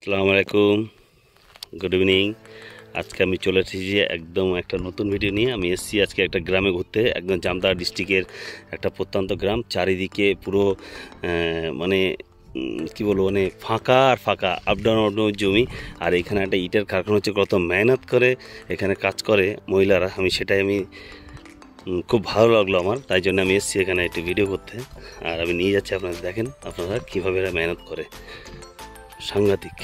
আসসালামু আলাইকুম, good evening. আজকে আমি চলে এসেছি একদম একটা নতুন ভিডিও নিয়ে। আমি এসেছি আজকে একটা গ্রামে ঘুরতে, একদম জামতারা ডিস্ট্রিক্টের একটা প্রত্যন্ত গ্রাম। চারিদিকে পুরো মানে কি বলবো, মানে ফাঁকা আর ফাঁকা, আপ ডাউন জমি। আর এখানে একটা ইটের কারখানা হচ্ছে, কত মেহনত করে এখানে কাজ করে মহিলারা। আমি খুব ভালো লাগলো আমার, তাই জন্য আমি এসেছি এখানে একটু ভিডিও করতে। আর আমি নিয়ে যাচ্ছি, আপনারা দেখেন আপনারা কীভাবে এরা মেহনত করে, সাংঘাতিক।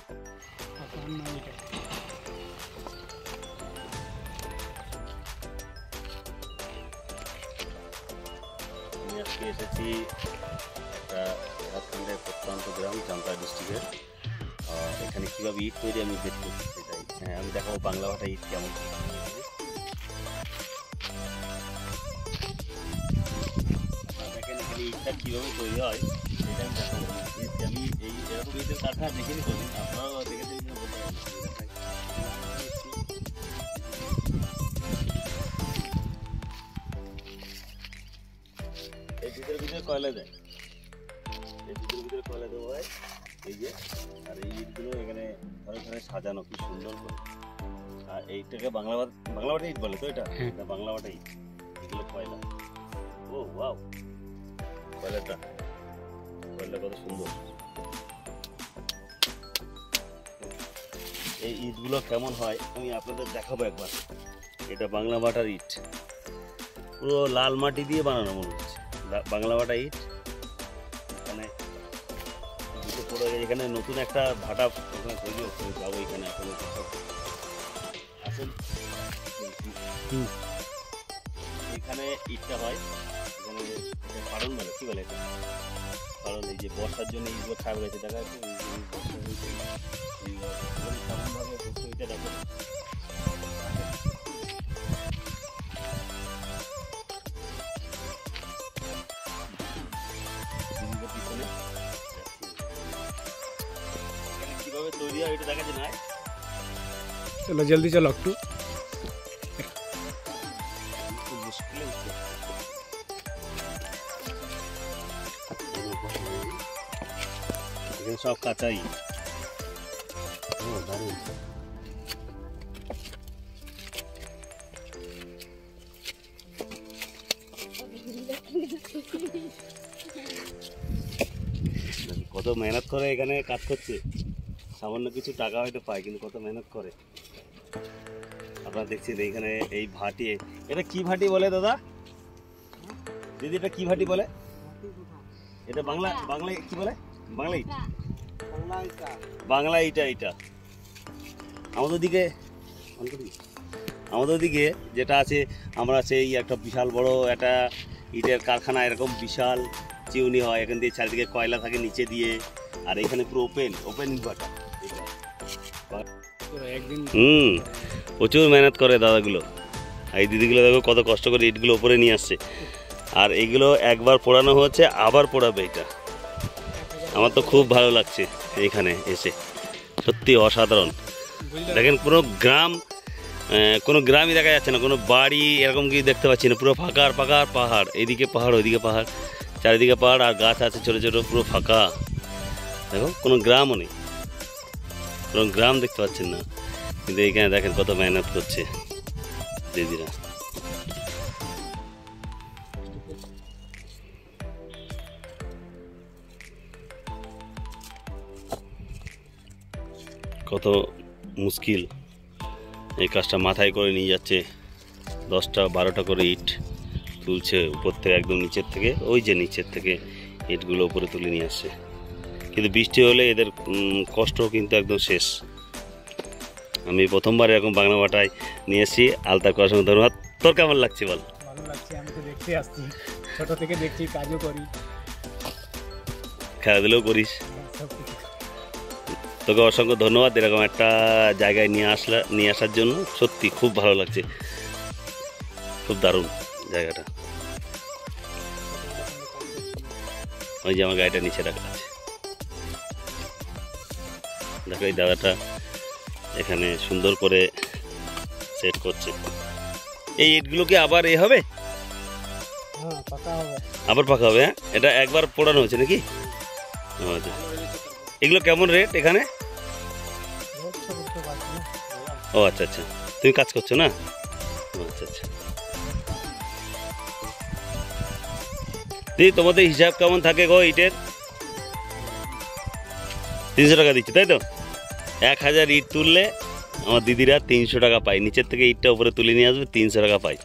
আমি আজকে এসেছি একটা ঝাড়খণ্ডের প্রত্যন্ত গ্রাম, জামতারা ডিস্ট্রিক্টের। এখানে কীভাবে ইট তৈরি আমি দেখতে সেটাই। হ্যাঁ, আমি দেখাবো বাংলা ভাষা ইট কেমন। দেখেন এখানে ইটটা কীভাবে তৈরি হয় সেটা আমি দেখাবো। আমি এই এরকম ইটের কারখানা দেখিনি করি, আপনারাও দেখেছেন কিনা বলতে পারেন। এই ভিতরে কয়লা দেয়, এই ভিতরে কয়লা দেওয়া হয় এই যে। আর এই ইটগুলো এখানে ঘরে ঘরে সাজানো কি সুন্দর করে। আর এইটাকে বাংলা বাটা ইট বলে তো, এটা বাংলা বাটা ইট। এগুলো কয়লা। ও ওয়াও, কয়লা কত সুন্দর। এই ইটগুলো কেমন হয় আমি আপনাদের দেখাবো একবার। এটা বাংলা বাটার ইট, পুরো লাল মাটি দিয়ে বানানো মনে হচ্ছে বাংলা বাটা ইট। এখানে নতুন একটা ভাটা ওখানে তৈরি হচ্ছে, যাবো এখানে এখন আসেন। এখানে ইটটা হয়, এখানে কারণ বলে কি বলে এটা, কারণ এই যে বর্ষার জন্য এইগুলো খারাপ হয়েছে, দেখা যাচ্ছে কেমনভাবে এটা দেখো। পিছনে কিভাবে তৈরি হয় এটা দেখা যায় না। चलो जल्दी चलो একটু। এখানে সব কাঁচাই। কত মেহনত করে এখানে কাজ করছে, সামান্য কিছু টাকা হয়তো পায়, কিন্তু কত মেহনত করে। আপনারা দেখছেন এইখানে এই ভাটি, এটা কি ভাটি বলে দাদা, দিদি এটা কি ভাটি বলে? এটা বাংলায় কি বলে? বাংলা ইট, বাংলা ইটা। এটা আমাদের দিকে যেটা আছে, আমরা সেই একটা বিশাল বড় একটা ইটের কারখানা, এরকম বিশাল চিউনি হয়, এখান দিয়ে চারিদিকে কয়লা থাকে নিচে দিয়ে। আর এখানে পুরো ওপেন ইনভার্টার। প্রচুর মেহনত করে দাদাগুলো। এই দিদিগুলো দেখো কত কষ্ট করে ইটগুলো উপরে নিয়ে আসছে। আর এইগুলো একবার পোড়ানো হচ্ছে, আবার পোড়াবে। এটা আমার তো খুব ভালো লাগছে এখানে এসে, সত্যি অসাধারণ। দেখেন কোনো গ্রামই দেখা যাচ্ছে না, কোনো বাড়ি এরকম কি দেখতে পাচ্ছি না। পুরো ফাঁকা আর ফাঁকা, আর পাহাড়, এইদিকে পাহাড় ওইদিকে পাহাড়, চারিদিকে পাহাড় আর গাছ আছে ছোটো ছোটো, পুরো ফাঁকা। দেখো কোনো গ্রামও নেই, কোনো গ্রাম দেখতে পাচ্ছেন না। কিন্তু এইখানে দেখেন কত মেহনত করছে দিদিরা। কত মুশকিল এই কাজটা, মাথায় করে নিয়ে যাচ্ছে 10টা 12টা করে ইট তুলছে উপর থেকে, একদম নিচের থেকে, ওই যে নিচের থেকে ইটগুলো উপরে তুলে নিয়ে আসছে। কিন্তু বৃষ্টি হলে এদের কষ্ট কিন্তু একদম শেষ। আমি প্রথমবার এরকম বাংলা বাটায় নিয়ে এসেছি। আলতা করার সঙ্গে ধন্যবাদ। তোর কেমন লাগছে বল? ভালো লাগছে, আমি তো দেখতে আসছি, ছোট থেকে দেখছি, কাজও করি, খেলাধুলাও করিস। তোকে অসংখ্য ধন্যবাদ এরকম একটা জায়গায় নিয়ে আসার জন্য। সত্যি খুব ভালো লাগছে, খুব দারুণ জায়গাটা। ওই যে আমার গাড়িটা নিচে রাখা আছে, দেখো এই দাদাটা এখানে সুন্দর করে সেট করছে। এই ইটগুলো কি আবার হবে? আবার পাকা হবে। হ্যাঁ, এটা একবার পোড়ানো হয়েছে নাকি? আচ্ছা, এগুলো কেমন রেট এখানে? ও আচ্ছা আচ্ছা, তুমি কাজ করছো না? ও আচ্ছা আচ্ছা। দিদি তোমাদের হিসাব কেমন থাকে গো ইটের? 300 টাকা দিচ্ছি তাই তো? 1000 ইট তুললে আমার দিদিরা 300 টাকা পায়, নিচের থেকে ইটটা উপরে তুলে নিয়ে আসবে 300 টাকা পায়।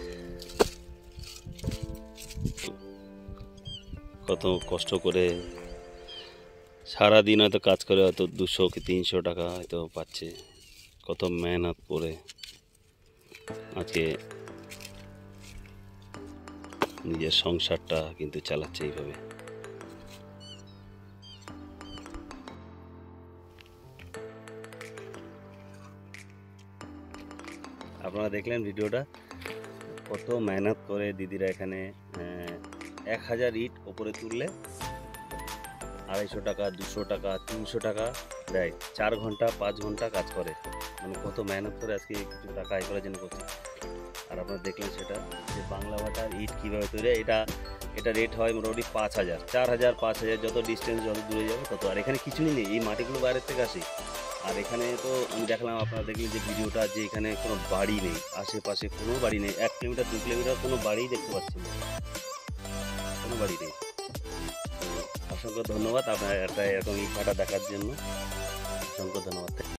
কত কষ্ট করে সারাদিন হয়তো কাজ করে, হয়তো 200 কি 300 টাকা হয়তো পাচ্ছে, কত মেহনত করে আজকে নিজের সংসারটা কিন্তু চালাচ্ছে এইভাবে। আপনারা দেখলেন ভিডিওটা, কত মেহনত করে দিদিরা এখানে 1000 ইট ওপরে তুললে 250 টাকা, 200 টাকা, 300 টাকা দেয়। 4 ঘন্টা 5 ঘন্টা কাজ করে, মানে কত মেহনত করে আজকে কিছু টাকা আয় করার জন্য করছে। আর আপনারা দেখলেন সেটা যে বাংলা ভাটার ইট কীভাবে তৈরি হয়। এটা রেট হয় মোটামুটি 5000, 4000, 5000, যত ডিস্টেন্স যত দূরে যাবে তত। আর এখানে কিছুই নেই, এই মাটিগুলো বাইরের থেকে আসে। আর এখানে তো আমি দেখলাম, আপনারা দেখলেন যে ভিডিওটা, যে এখানে কোনো বাড়ি নেই, আশেপাশে কোনো বাড়ি নেই, 1 কিলোমিটার 2 কিলোমিটার কোনো বাড়িই দেখতে পাচ্ছি না, কোনো বাড়ি নেই। অসংখ্য ধন্যবাদ আপনার একটা এরকম ইট ভাটা দেখার জন্য, অসংখ্য ধন্যবাদ।